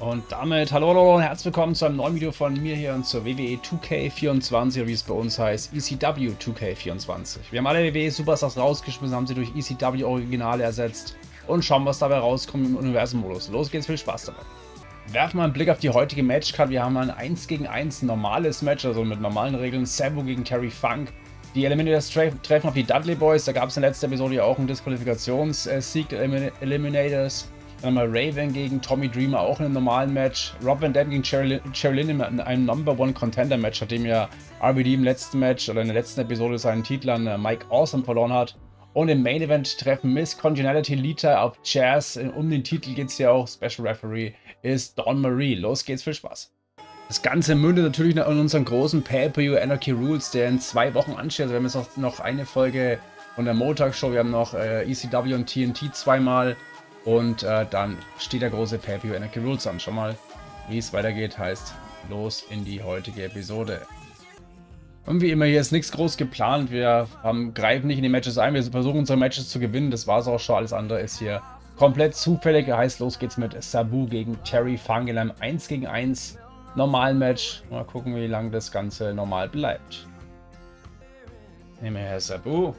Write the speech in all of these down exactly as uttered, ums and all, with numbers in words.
Und damit hallo, hallo und herzlich willkommen zu einem neuen Video von mir hier und zur W W E zwei K vierundzwanzig, wie es bei uns heißt, E C W zwei K vierundzwanzig. Wir haben alle W W E Superstars rausgeschmissen, haben sie durch E C W Originale ersetzt und schauen, was dabei rauskommt im Universum-Modus. Los geht's, viel Spaß dabei. Werfen wir einen Blick auf die heutige Matchcard. Wir haben ein eins gegen eins normales Match, also mit normalen Regeln. Sabu gegen Terry Funk. Die Eliminators treffen auf die Dudley Boys. Da gab es in der letzten Episode ja auch einen Disqualifikationssieg der Eliminators. Dann haben wir Raven gegen Tommy Dreamer, auch in einem normalen Match. Rob Van Dam gegen Cherry Lynn in einem Number One Contender Match, nachdem ja R V D im letzten Match oder in der letzten Episode seinen Titel an Mike Awesome verloren hat. Und im Main Event treffen Miss Congeniality Lita auf Jazz. Um den Titel geht es ja auch. Special Referee ist Dawn Marie. Los geht's, viel Spaß. Das Ganze mündet natürlich in unserem großen Pay-Per-View Anarchy Rules, der in zwei Wochen ansteht. Also wir haben jetzt auch noch eine Folge von der Montagshow. Wir haben noch äh, E C W und T N T zweimal. Und äh, dann steht der große Pay-Per-View Anarchy Rules an. Schon mal, wie es weitergeht, heißt los in die heutige Episode. Und wie immer, hier ist nichts groß geplant. Wir haben, greifen nicht in die Matches ein. Wir versuchen unsere Matches zu gewinnen. Das war es auch schon. Alles andere ist hier komplett zufällig. Heißt, los geht's mit Sabu gegen Terry Funk in einem eins gegen eins normalen Match. Mal gucken, wie lange das Ganze normal bleibt. Nehmen wir Herr Sabu.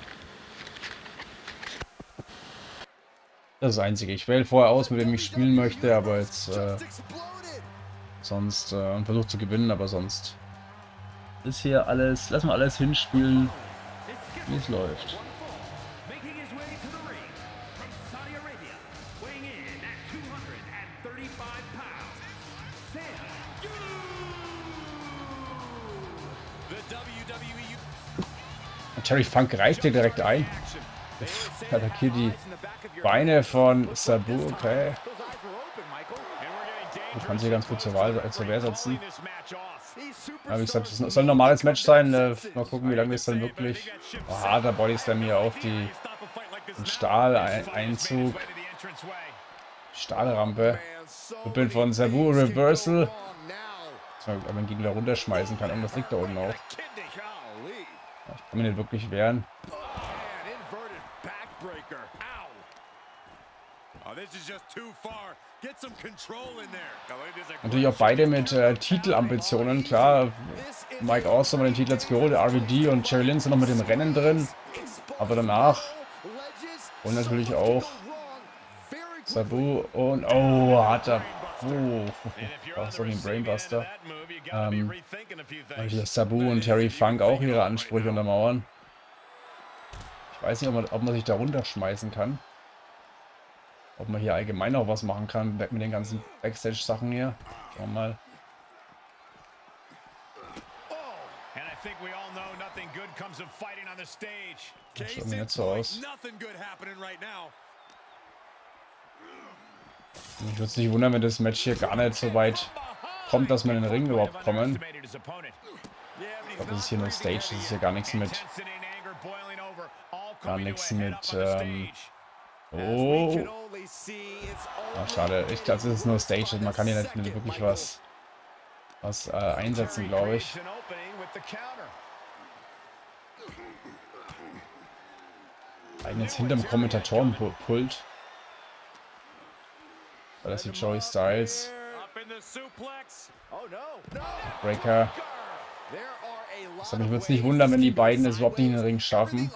Das ist das Einzige. Ich wähle vorher aus, mit wem ich spielen möchte, aber jetzt äh, sonst äh, und versuche zu gewinnen, aber sonst ist hier alles, lassen wir alles hinspielen, wie es läuft. Terry Funk reicht hier direkt ein. Attackiert die Beine von Sabu, okay. Ich kann sie ganz gut zur Wahl zur Wehr setzen. Ja, wie gesagt, es soll ein normales Match sein. Mal gucken, wie lange das dann wirklich. Oh, harter Bodyslam hier auf die den Stahleinzug. Stahlrampe. Bild von Sabu, Reversal. Dass man den Gegner runterschmeißen kann. Irgendwas liegt da unten auch. Ich kann mir nicht wirklich wehren. Natürlich auch beide mit äh, Titelambitionen, klar. Mike Awesome hat den Titel jetzt geholt, R V D und Cherry Lynn sind noch mit dem Rennen drin. Aber danach und natürlich auch Sabu und oh, hat er. Oh, war so wie ein Brainbuster. Ähm, hier Sabu und Terry Funk auch ihre Ansprüche untermauern. Ich weiß nicht, ob man, ob man sich da runterschmeißen kann. Ob man hier allgemein auch was machen kann mit den ganzen Backstage-Sachen hier. Schauen wir mal. Das schaut mir nicht so aus. Ich würde es nicht wundern, wenn das Match hier gar nicht so weit kommt, dass wir in den Ring überhaupt kommen. Ich glaube, das ist hier nur Stage, das ist hier gar nichts mit... Gar nichts mit... Ähm, oh! Ach, schade. Ich glaube, das ist nur Stage, man kann hier nicht wirklich was, was äh, einsetzen, glaube ich. Eigentlich hinterm Kommentatorenpult. Weil das hier Joey Styles. Breaker. Also mich würde es nicht wundern, wenn die beiden es überhaupt nicht in den Ring schaffen.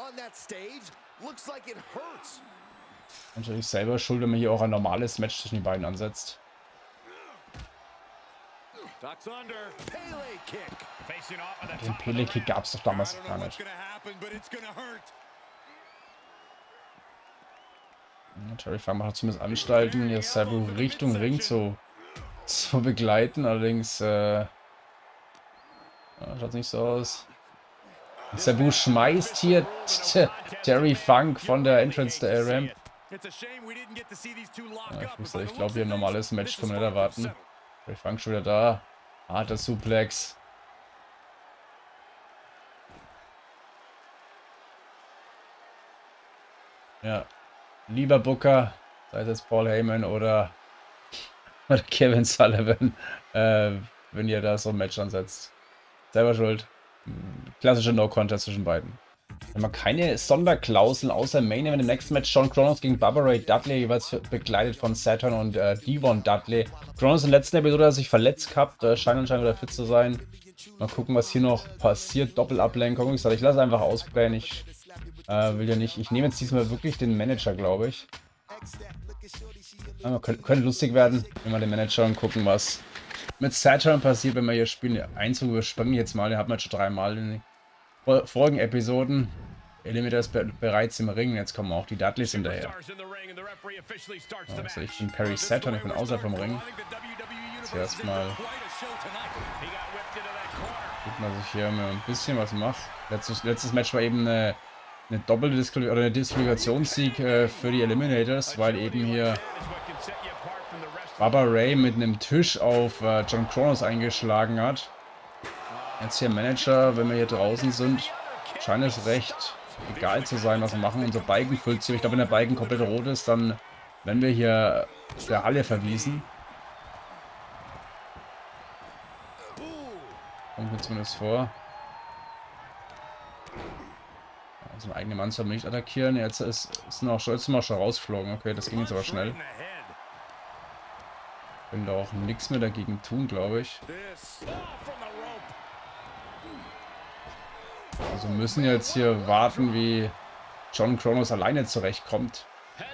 Natürlich selber schuld, wenn man hier auch ein normales Match zwischen den beiden ansetzt. Den Pele-Kick gab es doch damals gar nicht. Ja, Terry Funk macht zumindest Anstalten, hier Sabu Richtung Ring zu, zu begleiten. Allerdings äh, ja, schaut nicht so aus. Sabu schmeißt hier Terry Funk von der Entrance der Ramp. Ja, ich ich glaube, hier ein normales Match können wir nicht erwarten. Terry Funk schon wieder da. Harter Suplex. Ja. Lieber Booker, sei es jetzt Paul Heyman oder, oder Kevin Sullivan, äh, wenn ihr da so ein Match ansetzt. Selber schuld. Klassische No-Contest zwischen beiden. Wenn man keine Sonderklauseln außer Main Event im nächsten Match John Kronos gegen Bubba Ray Dudley, jeweils begleitet von Saturn und äh, Devon Dudley. Kronos in der letzten Episode hat sich verletzt gehabt, äh, scheint anscheinend wieder fit zu sein. Mal gucken, was hier noch passiert. Doppelablenkung. Ich sage, ich lasse einfach ausbrennen. Ich äh, will ja nicht. Ich nehme jetzt diesmal wirklich den Manager, glaube ich. Ja, könnte, könnte lustig werden, wenn wir den Manager und gucken, was mit Saturn passiert, wenn wir hier spielen. Den Einzug überspringen jetzt mal, den hat man schon dreimal in den vorigen Episoden. Eliminator ist be bereits im Ring, jetzt kommen auch die Dudleys hinterher. Also ich bin Perry Saturn, ich bin außerhalb vom Ring. Jetzt erstmal guckt man sich hier mal ein bisschen was macht. Letztes, letztes Match war eben eine, eine doppelte Disqual oder eine Disqualifikationssieg äh, für die Eliminators, weil eben hier Bubba Ray mit einem Tisch auf äh, John Kronos eingeschlagen hat. Jetzt hier Manager, wenn wir hier draußen sind, scheint es recht egal zu sein, was wir machen. Unser Balken füllt sich. Ich glaube, wenn der Balken komplett rot ist, dann werden wir hier der Halle verwiesen. Kommt mir zumindest vor. Also ein eigener Mann soll mich nicht attackieren. Jetzt ist, ist noch schon, ist noch schon rausgeflogen. Okay, das ging jetzt aber schnell. Können da auch nichts mehr dagegen tun, glaube ich. Also müssen jetzt hier warten, wie John Kronos alleine zurechtkommt.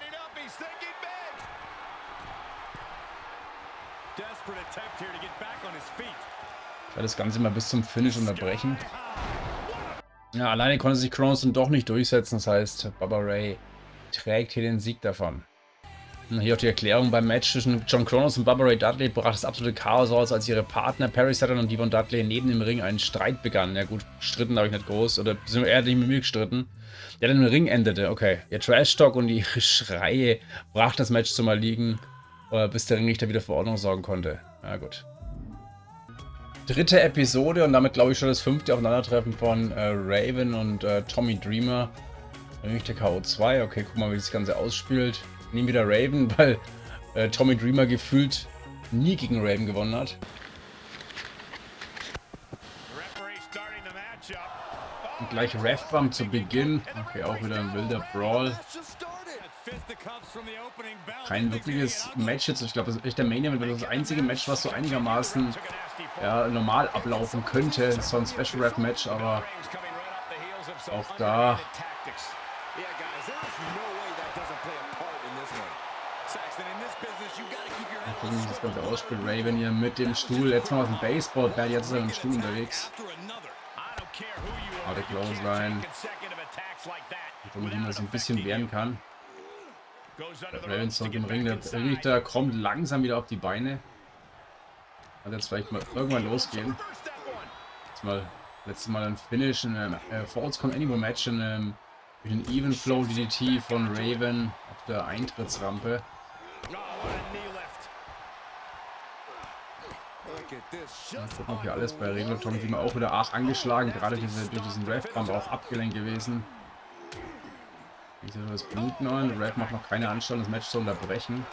Ich werde das Ganze mal bis zum Finish unterbrechen. Ja, alleine konnte sich Kronos dann doch nicht durchsetzen. Das heißt, Bubba Ray trägt hier den Sieg davon. Und hier auch die Erklärung beim Match zwischen John Kronos und Bubba Ray Dudley brach das absolute Chaos aus, als ihre Partner Perry Saturn und Devon Dudley neben dem Ring einen Streit begannen. Ja gut, gestritten habe ich nicht groß, oder er hat nicht mit mir gestritten. Der dann im Ring endete. Okay, ihr Trash-Talk und ihre Schreie brach das Match zum Erliegen, bis der Ringrichter wieder für Ordnung sorgen konnte. Ja gut. Dritte Episode und damit glaube ich schon das fünfte Aufeinandertreffen von äh, Raven und äh, Tommy Dreamer. Ringrichter K O zwei. Okay, guck mal, wie das Ganze ausspielt. Nehmen wieder Raven, weil äh, Tommy Dreamer gefühlt nie gegen Raven gewonnen hat. Und gleich Ref-Bump zu Beginn. Okay, auch wieder ein wilder Brawl. Kein wirkliches Match jetzt. Ich glaube, das ist echt der Main Event, das einzige Match, was so einigermaßen ja, normal ablaufen könnte. Das ist so ein Special Ref Match, aber auch da. Mal gucken, wie das Ganze ausspielt. Raven hier mit dem Stuhl. Jetzt mal aus dem Baseball. Ja, jetzt ist er mit dem Stuhl unterwegs. Harte Clothesline. Womit man so ein bisschen wehren kann. Raven zurück im Ring. Der Richter kommt langsam wieder auf die Beine. Wird jetzt vielleicht mal irgendwann losgehen. Jetzt mal, letztes Mal ein Finish in einem äh, Falls Count Anywhere Match in einem den Even Flow D D T von Raven auf der Eintrittsrampe. Mal gucken, ob hier alles bei Raven und Tommy Dreamer auch wieder arg angeschlagen. Gerade diese, durch diesen Ref-Bump auch abgelenkt gewesen. Hier sieht das Bluten an. Rev macht noch keine Anstrengung, das Match zu unterbrechen.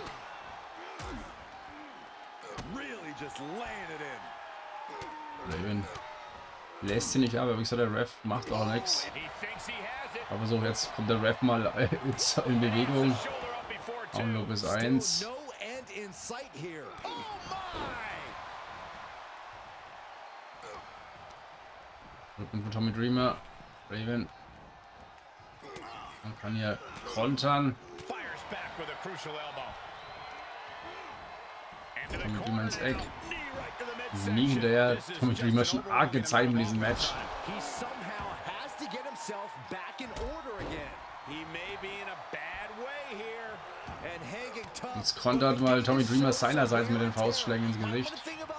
Raven lässt sie nicht ab, aber wie gesagt, der Ref macht auch nichts. Aber so, jetzt kommt der Ref mal in Bewegung. Auch nur bis eins. Rücken von Tommy Dreamer. Raven. Man kann hier kontern. Tommy Dreamer ins Eck. Nie hinterher. Tommy Dreamer schon arg gezeigt in diesem Match. Jetzt kontert mal Tommy Dreamer seinerseits mit den Faustschlägen ins Gesicht.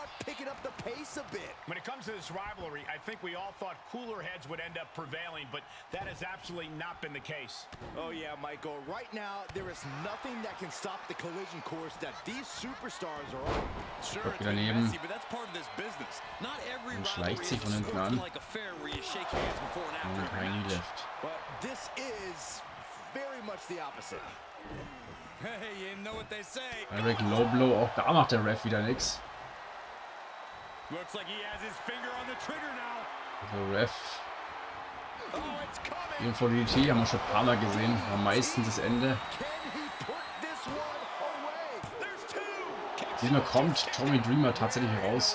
When it comes to this rivalry, I think we all thought cooler heads would end up prevailing, but that has absolutely not been the case. Oh yeah, Michael, right now there is nothing that can stop the collision course that these superstars are on. Sure, it's messy, but that's part of this business. Not every rivalry is scripted like a fair where you shake hands before and after a match. But this is very much the opposite. Hey, you know what they say. Eric Low Blow, auch da macht der Ref wieder nichts. Looks like he has his finger on the trigger now. Also Ref Invalidity haben wir schon ein paar Mal gesehen. Am meisten das Ende. Diesmal kommt Tommy Dreamer tatsächlich raus.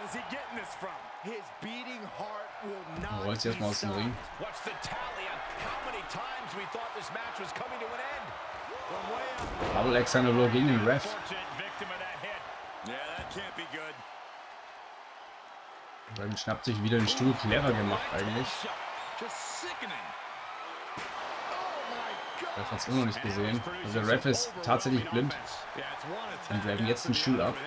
Er rollt sich erstmal aus dem Ring. Double Alexander Blow gegen den Ref. Dann schnappt sich wieder den Stuhl. Clever gemacht eigentlich. Der Ref hat es immer noch nicht gesehen. Also der Ref ist tatsächlich blind. Und greifen jetzt den Stuhl ab.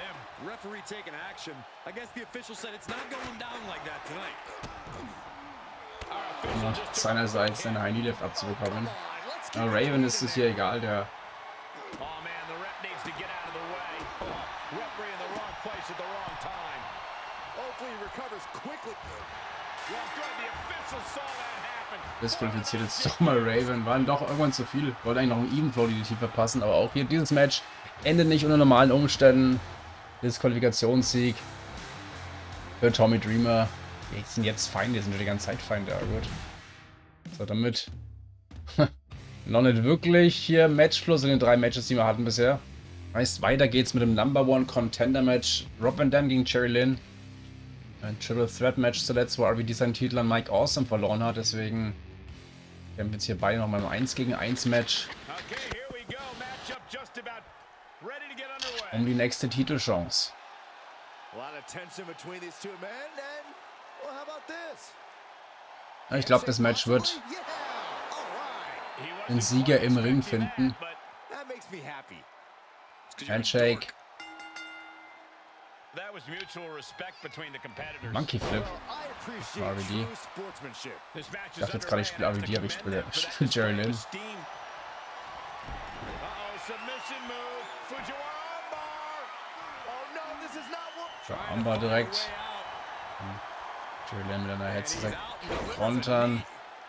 Um seinerseits seine High Knee Lift abzubekommen. Na, Raven ist es hier egal, der disqualifiziert jetzt doch mal Raven. Waren doch irgendwann zu viel. Wollte eigentlich noch einen Evenflow die Tiefe verpassen, aber auch hier dieses Match endet nicht unter normalen Umständen. Disqualifikationssieg für Tommy Dreamer. Die sind jetzt Feinde, die sind schon die ganze Zeit Feinde, ja gut. So, damit noch nicht wirklich hier Matchfluss in den drei Matches, die wir hatten bisher. Heißt, weiter geht's mit dem Number One Contender Match. Rob Van Dam gegen Jerry Lynn. Ein Triple Threat Match zuletzt, wo R V D seinen Titel an Mike Awesome verloren hat. Deswegen wir haben jetzt hier beide nochmal ein eins gegen eins Match. Um die nächste Titelchance. Ich glaube, das Match wird den Sieger im Ring finden. Handshake. Monkey Flip. R V D. Ich dachte jetzt gerade, ich spiele R V D, aber ich spiele, ich spiele Jerry Lynn. So, Armbar direkt. Jerry Lynn mit einer Hetze kontern.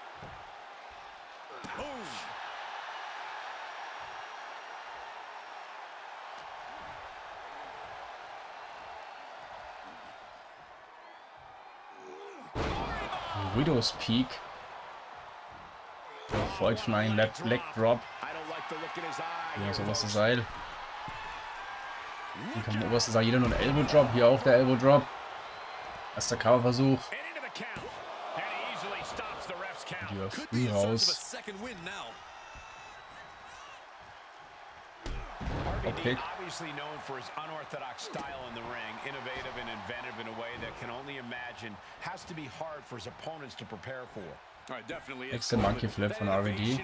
Widow's Peak. Folgt von einem Leg Drop. Hier ist oberste Seil. Hier kommt der oberste Seil. Jeder nur ein Elbow Drop. Hier auch der Elbow Drop. Erster Coverversuch. Die war früh raus. Kick. Obviously known for his unorthodox style in the ring, innovative and inventive in a way that can only imagine has to be hard for his opponents to prepare for. All right, definitely. Nächste Monkey Flip von R V D.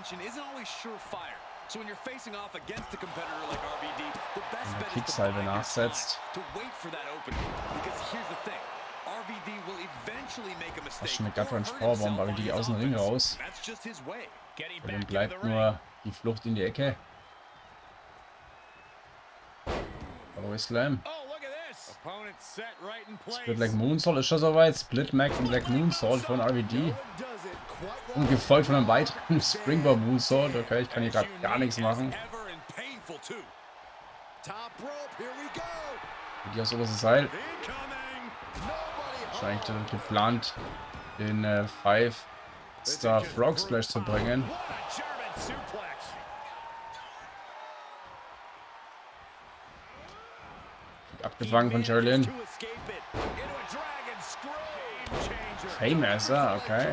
So when you're facing off against a competitor like R V D, the best bet is Kicksalve nachsetzt. to wait for that opening. Because here's the thing, R V D will eventually make a mistake. Das ist schon eine Gutterin Powerbomb, R V D aus dem Ring raus. Und dann bleibt nur die Flucht in die Ecke. Power Slam. Split Leg Moonsault ist schon soweit. Split Mac und Leg Moonsault von R V D. Und gefolgt von einem weiteren Springboard Moonsault. Okay, ich kann hier gerade gar nichts machen. Die aus oberstes Seil. Wahrscheinlich damit geplant, den äh, Five Star Frog Splash zu bringen. Abgefangen von Jerry Lynn. Faymaster, okay.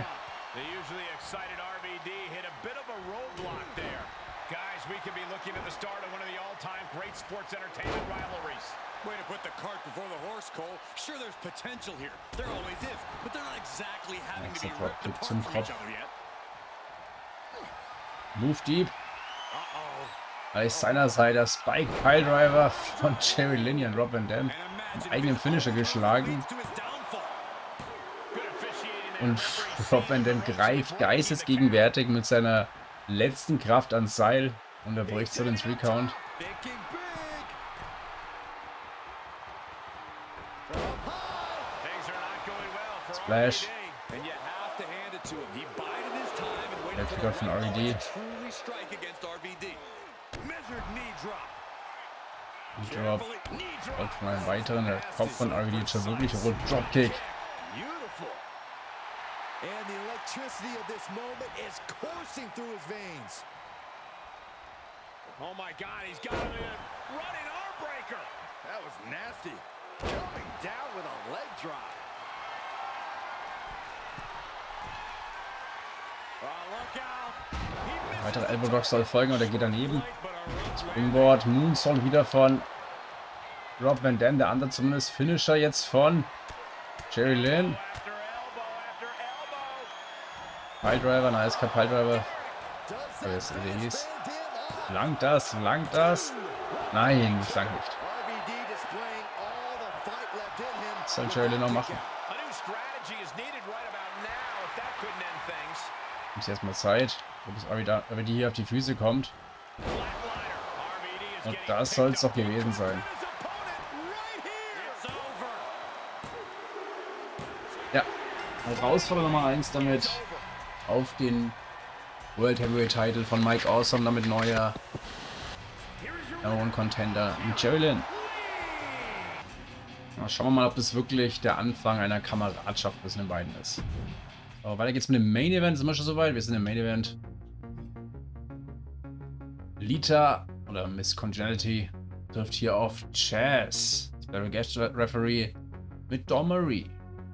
Way to put the cart before the horse, Cole. Sure, there's potential here. There always is, but they're not exactly having to be ripped apart from each other yet. Move Deep. Als seinerseits der Spike Piledriver von Jerry Lynn und Rob Van Dam im eigenen Finisher geschlagen. Und Rob Van Dam greift geistesgegenwärtig mit seiner letzten Kraft ans Seil und er bricht so den Three Count. Splash. Der Kicker von R V D. Drop. Und von einem weiteren. Der Kopf von R V D ist schon wirklich rot. Dropkick. electricity of this moment is coursing through his veins. Oh my God, he's got him in a running arm breaker. That was nasty. Coming down with a leg drop. Weiterer Elbow Drop soll folgen und er geht daneben. Springboard, Moonsault wieder von Rob Van Dam, der andere zumindest Finisher jetzt von Jerry Lynn. Piledriver, nice Cut Piledriver. Aber jetzt hieß. Langt das, langt das? Nein, das langt nicht. Was soll Jerry Lynn noch machen? Ist erstmal Zeit, bis R V D hier auf die Füße kommt. Und das soll es doch gewesen sein. Ja, Herausforderer Nummer eins damit auf den World Heavyweight Title von Mike Awesome, damit neuer Number One Contender mit Jerry Lynn. Na, schauen wir mal, ob das wirklich der Anfang einer Kameradschaft zwischen den beiden ist. So, weiter geht's mit dem Main Event. Sind wir schon soweit? Wir sind im Main Event. Lita oder Miss Congeniality trifft hier auf Chaz, Special Guest Referee mit Dawn Marie.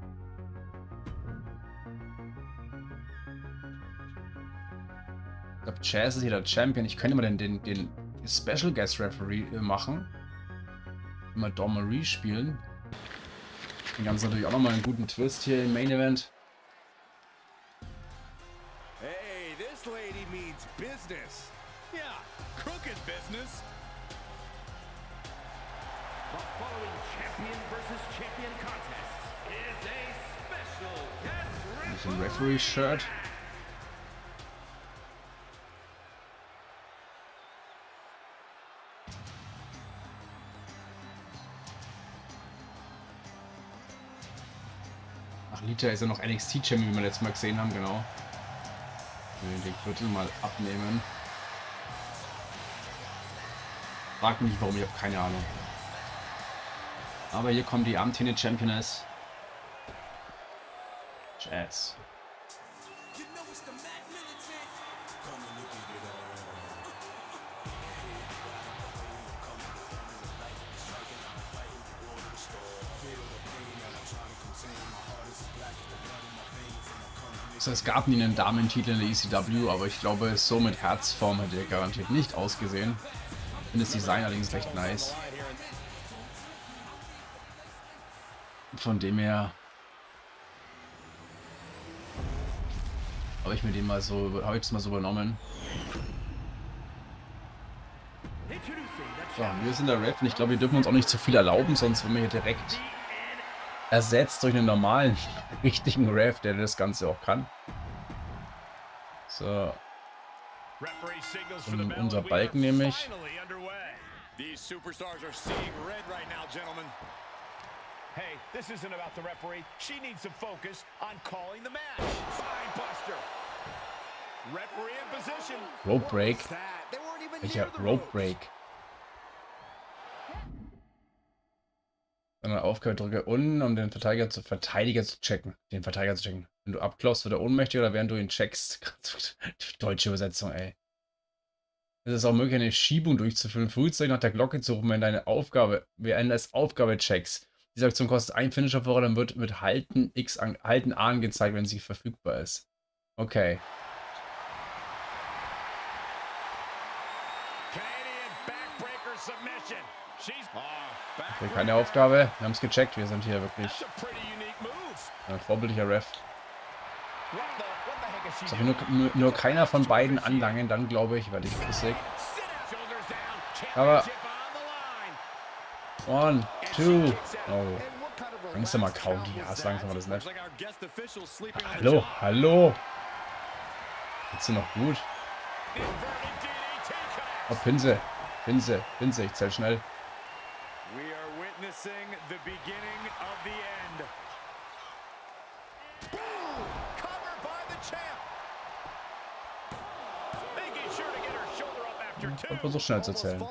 Ich glaube, Chaz ist hier der Champion. Ich könnte mal den, den, den Special Guest Referee machen. Immer Dawn Marie spielen. Den Ganzen natürlich auch nochmal einen guten Twist hier im Main Event. Hey, this lady means business. Yeah, crooked business. The following champion versus champion contest is a special guest Ein Referee-Shirt. Ach, Lita ist ja noch N X T-Champion, wie wir letztes Mal gesehen haben, genau. Den Gürtel mal abnehmen. Frag mich nicht warum, ich habe keine Ahnung. Aber hier kommt die amtierende Championess. Chaz. Also es gab nie einen Damentitel in der E C W, aber ich glaube, so mit Herzform hätte er garantiert nicht ausgesehen. Ich finde das Design allerdings recht nice. Von dem her habe ich mir den mal so, habe ich es mal so übernommen. So, wir sind der Ref und ich glaube, wir dürfen uns auch nicht zu viel erlauben, sonst werden wir hier direkt ersetzt durch einen normalen, richtigen Ref, der das Ganze auch kann. So. Und unser Balken nämlich. Hey, this isn't about the referee. She needs to focus on calling the match. Spinebuster. Referee in position. Rope Break. Welcher Rope Break? Eine Aufgabe drücke unten, um den Verteidiger zu, Verteidiger zu checken. Den Verteidiger zu checken. Wenn du abklaust, wird er ohnmächtig oder während du ihn checkst. Deutsche Übersetzung, ey. Es ist auch möglich, eine Schiebung durchzuführen. Frühzeitig nach der Glocke zu rufen, wenn deine Aufgabe, während als Aufgabe checkst. Diese Aktion kostet ein Finisher vor, dann wird mit Halten X an, Halten A angezeigt, wenn sie verfügbar ist. Okay. Okay, keine Aufgabe. Wir haben es gecheckt. Wir sind hier wirklich ein vorbildlicher Ref. Soll nur, nur, nur keiner von beiden anlangen, dann glaube ich, werde ich flüssig. Aber One, two. Oh. Langsamer County. Ja, ist langsamer das nicht. Hallo, hallo. Geht's dir noch gut? Oh, Pinse. Pinse, Pinse, ich zähl schnell. Ich versuche schnell zu zählen.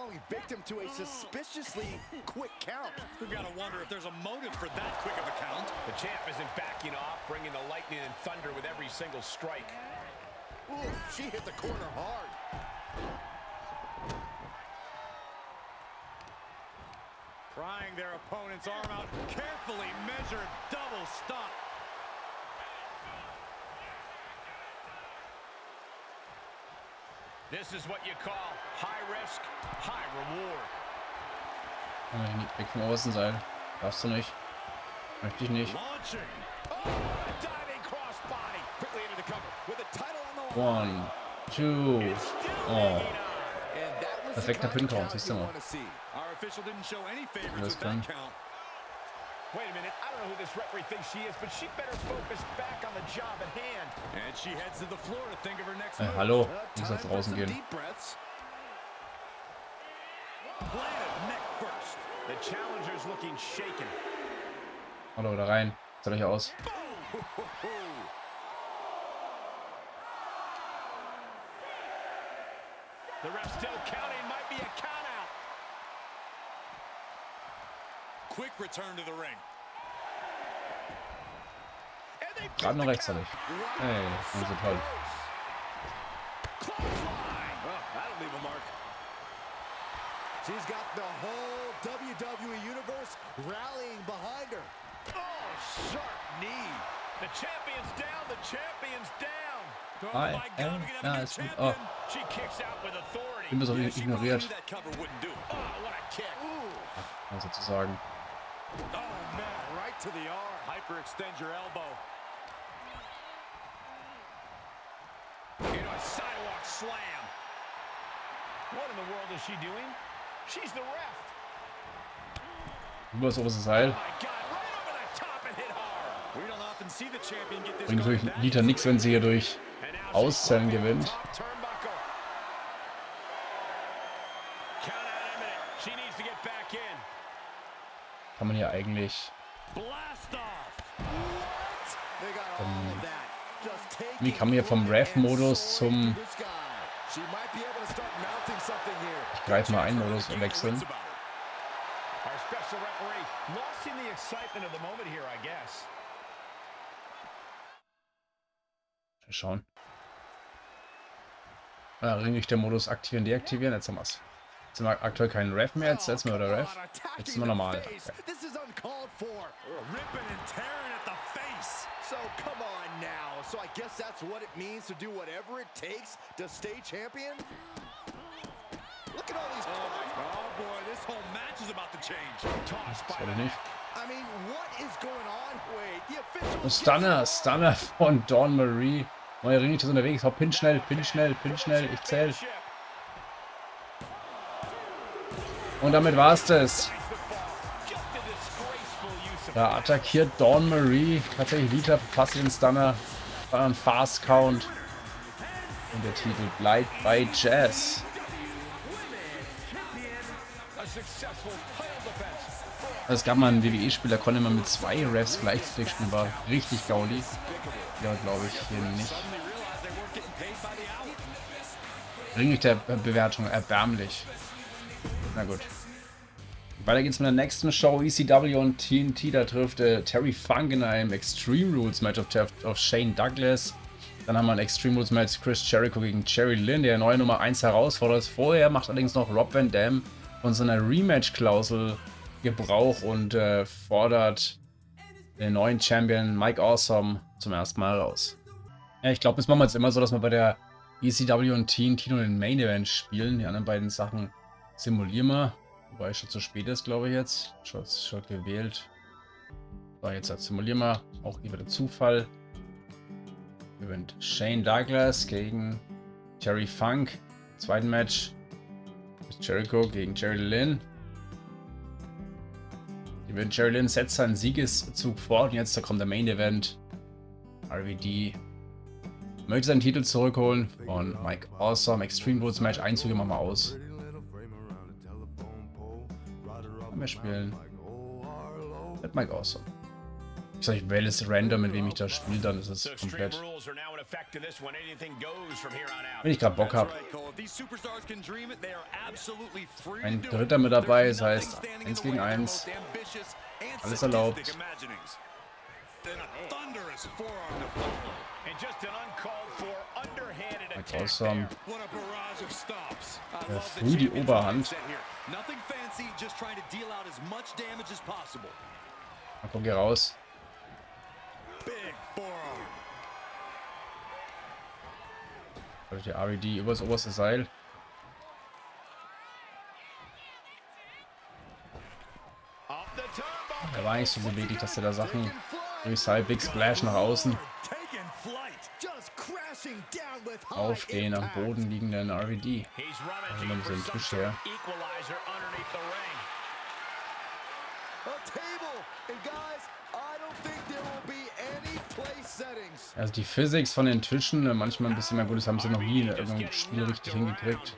The champ isn't backing off, bringing the lightning and thunder with every single strike. Ooh, she hit the corner hard. Prying their opponent's arm out. Carefully measured double stop. This is what you call high risk, high reward. Weg vom Außenseil. Darfst du nicht. Möchte ich nicht. One, two. Oh. Perfekter Pin-Count, siehst du mal. Das kann. Wait a minute, I don't know who this referee thinks she is, but she better focus back on the job at hand. And she heads to the floor to think of her next Äh, move. hallo, ich muss nach draußen gehen. The challenger's looking shaken. Hallo, da rein. Seht euch aus. The ref still counting, might be a count out. Quick return to the ring. Gerade noch rechtzeitig. Hey, also toll. That'll leave a mark. She's got the whole W W E Universe rallying behind her. Oh, sharp knee. The champion's down, the champion's down. Oh Hi, my God, we ja, got a new ist gut. champion. Oh, She kicks out with authority. ich bin so Yeah, she ignoriert, knew that cover wouldn't do it. Oh, what a kick. ja, sozusagen. Oh man, right to the arm. Hyperextend your elbow. Into a sidewalk slam. What in the world is she doing? She's the ref. Über das oberste Seil. Oh my God, right over the top and hit hard. We don't often see the champion get this. Bringt natürlich Lita nichts, wenn sie hier durch And now she's Auszählen gewinnt. top turnbuckle. Count out imminent. She needs to get back in. Kann man hier eigentlich. Blast off. They got all Ähm, of that. Just take Wie kann man hier vom Rev-Modus zum this guy. She might be able to start mounting something here. Ich greife mal einen Modus wechseln. Our special referee lost in the excitement of the moment here, I guess. Mal schauen. Ah, Ringrichter-Modus aktivieren, deaktivieren. Jetzt haben wir es. Jetzt haben wir aktuell keinen Rev mehr. Jetzt setzen wir wieder Rev. Jetzt sind wir normal. Okay. This is uncalled for. Ripping and tearing at the face. So come on now. So I guess that's what it means to do whatever it takes to stay champion. Look at all these. Oh my God. Oh boy, this whole match is about to change. Toss Das by wollte ich nicht. I mean, what is going on? Wait, the official. Und Stunner, Stunner von Dawn Marie. Neuer Ringrichter ist unterwegs. Hau, pin schnell, pin schnell, pin schnell. Ich zähl. Und damit war's das. Da attackiert Dawn Marie. Tatsächlich Lita verpasst den Stunner. War ein Fast Count. Und der Titel bleibt bei Jazz. Es gab mal einen W W E-Spieler, konnte man mit zwei Refs gleichzeitig spielen. War richtig gauli. Ja, glaube ich hier nicht. Ringrichter-Bewertung erbärmlich. Na gut. Weiter geht's mit der nächsten Show. E C W und T N T. Da trifft äh, Terry Funk in einem Extreme Rules Match auf, auf Shane Douglas. Dann haben wir ein Extreme Rules Match Chris Jericho gegen Jerry Lynn, der neue Nummer eins herausfordert. Vorher macht allerdings noch Rob Van Dam von seiner Rematch-Klausel Gebrauch und äh, fordert den neuen Champion Mike Awesome zum ersten Mal raus. Ja, ich glaube, das machen wir jetzt immer so, dass wir bei der E C W und T N T nur den Main Event spielen. Die anderen beiden Sachen simulieren wir. Wobei es schon zu spät ist, glaube ich jetzt. Schon, schon gewählt. So, jetzt halt simulieren wir. Auch hier wieder Zufall. Gewinnt Shane Douglas gegen Terry Funk. Zweiten Match ist Jericho gegen Jerry Lynn. Gewinnt Jerry Lynn, setzt seinen Siegeszug fort. Und jetzt da kommt der Main Event. R V D möchte seinen Titel zurückholen von Mike Awesome. Extreme Rules Match. Einzüge machen wir aus. Wir spielen mit Mike Awesome. Ich sag, ich wähle es random, mit wem ich das spiele, dann ist es komplett. Wenn ich gerade Bock habe. Ein Dritter mit dabei, das heißt eins gegen eins. Alles erlaubt. Mike Awesome. Ja, früh die Oberhand. Na, komm, geh raus. Also die R V D übers oberste Seil. Er war eigentlich so beweglich, dass er da Sachen durch Seil, Big Splash nach außen auf den am Boden liegenden R V D. Also man so einen Tisch her. Also die Physics von den Tischen, manchmal ein bisschen mehr gut, das haben sie noch nie in irgendeinem Spiel richtig hingekriegt.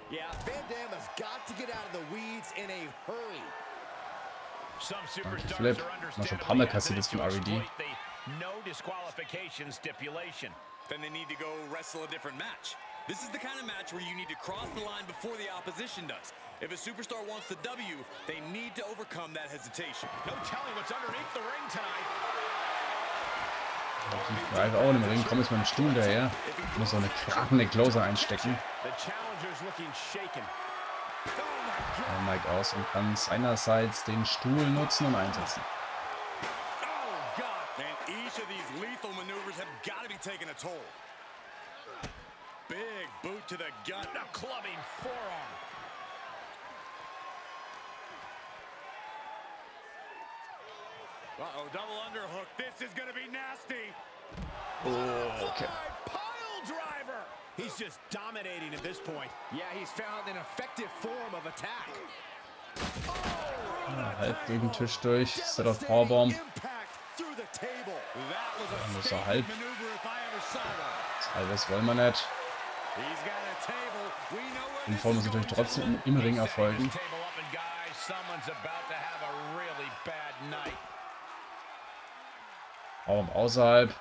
Monkey Flip, mal schon ein paar Mal kassiert ist vom R V D. Then they need to go wrestle a different match. This is the kind of match where you need to cross the line before the opposition does. If a superstar wants the W, they need to overcome that hesitation. No telling what's underneath the ring tonight. Die Drive auch im Ring, komm jetzt mit dem Stuhl daher. Ich muss so eine krachende Closer einstecken. Und Mike Awesome kann seinerseits den Stuhl nutzen und einsetzen. Taking a toll. Big boot to the gut, a clubbing forearm. Uh-oh, double underhook. This is going to be nasty. Oh, okay. Pile driver. He's just dominating at this point. Yeah, he's found an effective form of attack. Ja, halb gegen den Tisch durch. Set of Powerbomb. Da muss er halb. Das halbes wollen wir nicht. Die Form muss natürlich trotzdem im Ring erfolgen. Powerbomb außerhalb.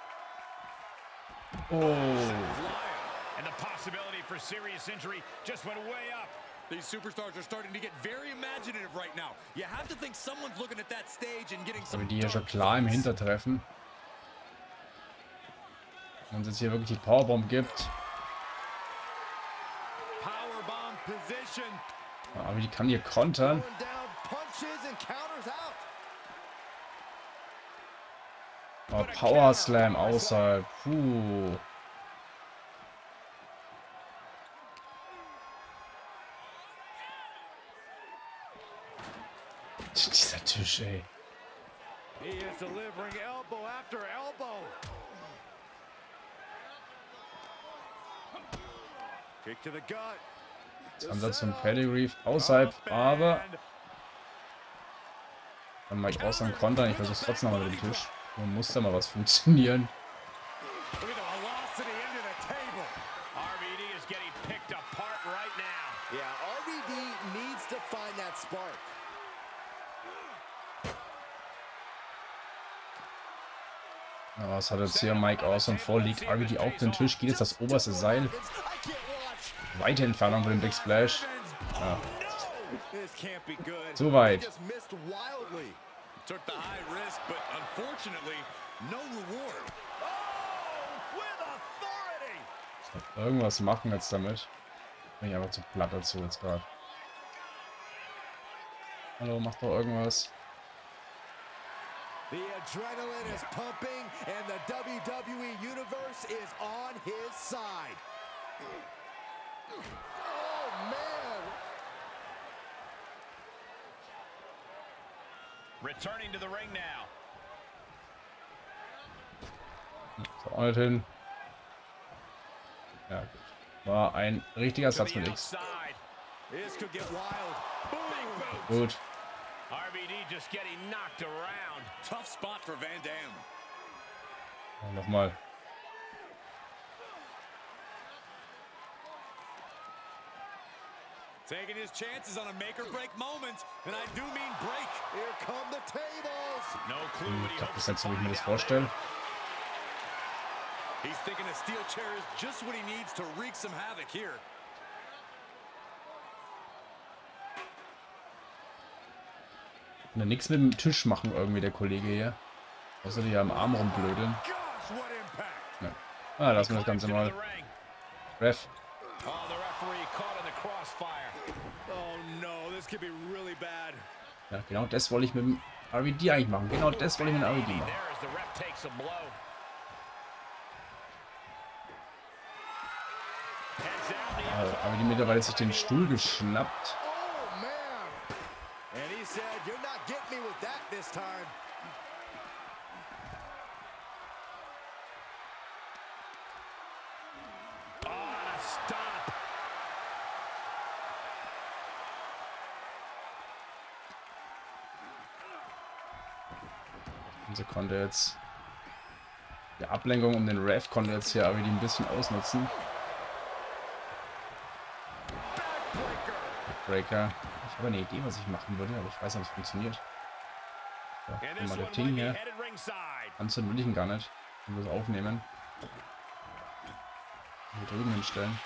Oh. These superstars are starting to get very imaginative right now. You have to think someone's looking at that stage and getting some. Aber die hier schon klar im Hintertreffen. Wenn es jetzt hier wirklich die Powerbomb gibt. Ja, aber die kann hier kontern. Oh, Power Slam außerhalb. Puh. Dieser Tisch, ey. Jetzt Ansatz zum Pedigree außerhalb, aber dann Mike Awesome kontern. Ich versuche es trotzdem noch mal mit dem Tisch. Man muss da mal was funktionieren. Ja, was hat jetzt hier Mike Awesome vorliegt? R V D auf den Tisch, geht jetzt das oberste Seil. Weite Entfernung für den Big Splash. Ja. Zu weit. Irgendwas machen jetzt damit. Bin ich aber zu platt dazu jetzt gerade. Hallo, mach doch irgendwas. The adrenaline is pumping and the W W E Universe is on his side. Oh man. Returning to the ring now. So, nicht hin. Ja, gut. War ein richtiger Satz mit X. Gut. R V D just getting knocked around. Tough spot for Van Dam. Nochmal. Taking his chances on a make or break moment, and I do mean break. Here come the tables. No clue what he Das hopes ist jetzt, to wie ich mir find das out. vorstelle. He's thinking a steel chair is just what he needs to wreak some havoc here. Na, nichts mit dem Tisch machen irgendwie, der Kollege hier. Außer die am Arm rumblödeln. Ja. Ah, lassen wir das Ganze mal. Ref. Ja, genau das wollte ich mit dem R V D eigentlich machen. Genau das wollte ich mit dem R V D machen. Ja, aber die mittlerweile sich den Stuhl geschnappt. Also konnte jetzt die Ablenkung um den Ref konnte jetzt hier aber die ein bisschen ausnutzen. Breaker. Ich habe eine Idee, was ich machen würde, aber ich weiß nicht, ob es funktioniert. So, mal das Ding hier. Anzünden will ich ihn gar nicht. Ich will das aufnehmen. Hier drüben hinstellen.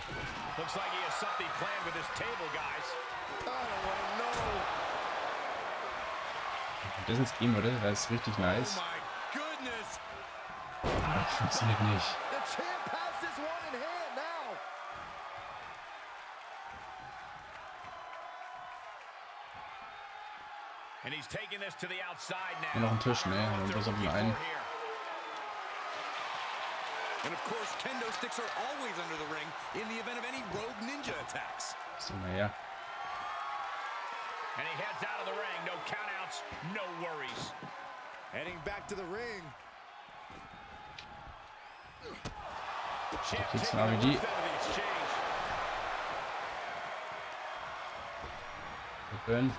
Wenn das jetzt gehen würde, wäre es richtig nice. Aber das funktioniert nicht. Nur noch ein Tisch, ne? Und das auf den einen. So, naja. And he heads out of the ring. No countouts, no worries. Heading back to the ring. Da kriegst du ein R V D. Open.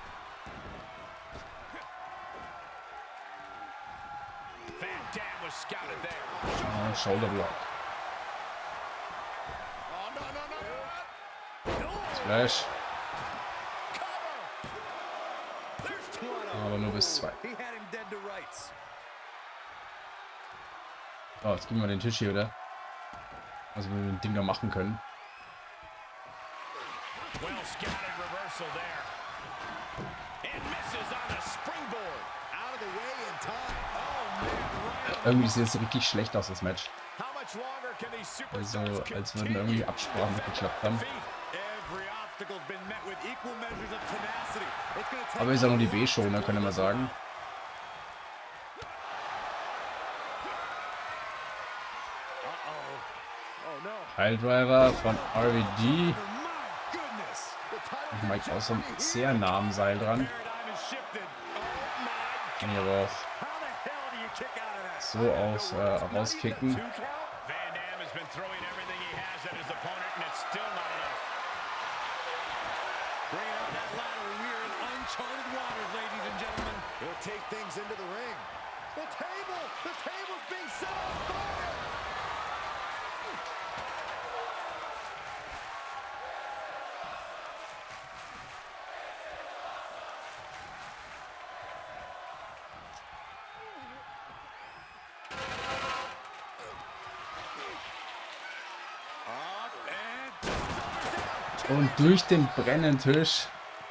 Oh, Shoulder Block. Splash. Aber nur bis zwei. Oh, jetzt geben wir den Tisch hier, oder? Also wir den Ding da machen können. Irgendwie sieht es richtig schlecht aus, das Match. Also, als würden irgendwie Absprachen nicht geklappt haben. Aber ist ja nur die B-Show, ne, könnte man sagen. Piledriver von R V D. Und Mike Awesome sehr nah am Seil dran. Kann ich aber auch so aus äh, rauskicken. Und durch den brennenden Tisch.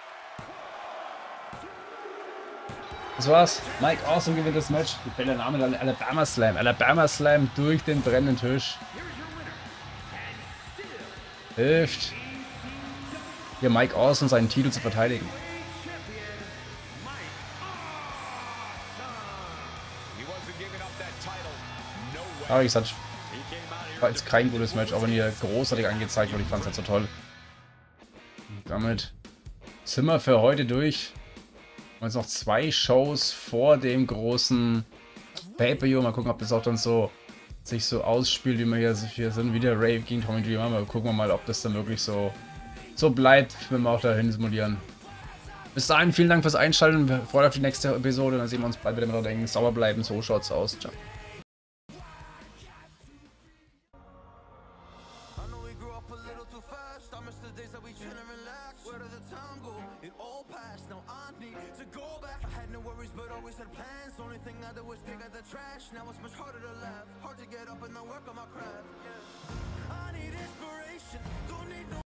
Das war's. Mike Awesome gewinnt das Match. Mir fällt der Name dann Alabama Slam. Alabama Slam durch den brennenden Tisch. Hilft hier Mike Awesome seinen Titel zu verteidigen. Aber ich sag, war jetzt kein gutes Match, aber nie großartig angezeigt, weil ich fand es halt so toll. Und damit sind wir für heute durch. Und jetzt noch zwei Shows vor dem großen Pay-Per-View. Mal gucken, ob das auch dann so sich so ausspielt, wie wir hier, hier sind. Wieder Rave gegen Tommy Dreamer. Mal gucken mal, ob das dann wirklich so, so bleibt, wenn wir auch dahin simulieren. Bis dahin, vielen Dank fürs Einschalten. Wir freuen uns auf die nächste Episode. Dann sehen wir uns bald wieder mit denken. Sauber bleiben, so schaut's aus. Ciao. Now it's much harder to laugh, hard to get up and then work on my craft. I need inspiration, don't need no